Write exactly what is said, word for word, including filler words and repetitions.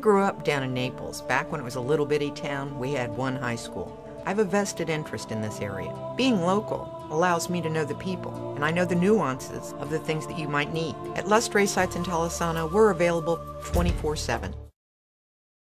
grew up down in Naples. Back when it was a little bitty town, we had one high school. I have a vested interest in this area. Being local allows me to know the people, and I know the nuances of the things that you might need. At LuskDrasites in Tolosano, we're available twenty-four seven.